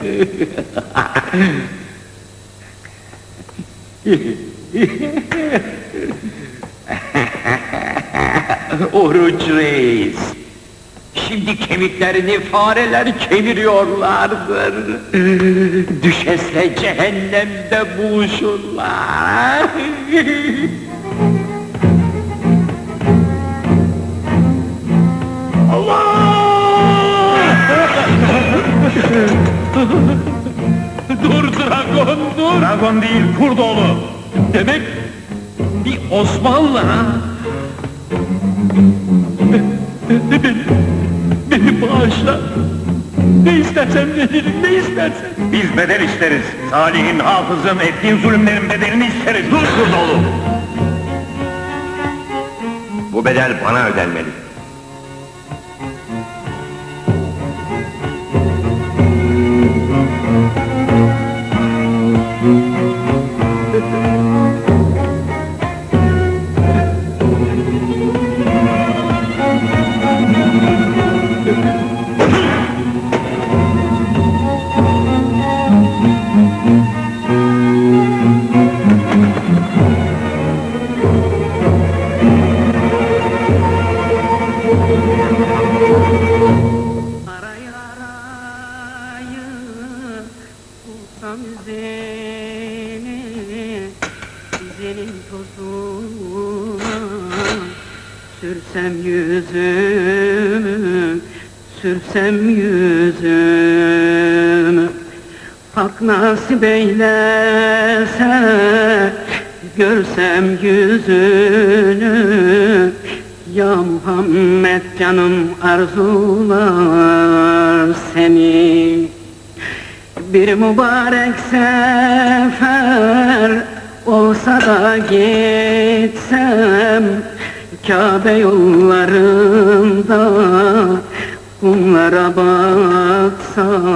Oruç Reis! Şimdi kemiklerini fareler kemiriyorlardır. Düşese cehennemde buluşurlar. Allah! Dur dragon, dur! Dragon değil, Kurdoğlu! Demek bir Osmanlı ha? Beni bağışla! Ne istersen veririm, ne istersen! Biz bedel isteriz. Salih'in, Hafız'ın, ettiğin zulümlerin bedelini isteriz. Dur Kurdoğlu! Bu bedel bana ödenmeli. Sürsem yüzümü hak nasip eylese, görsem yüzünü, ya Muhammed canım arzular seni. Bir mübarek sefer olsa da gitsem, Kabe yollarında kumlara baksam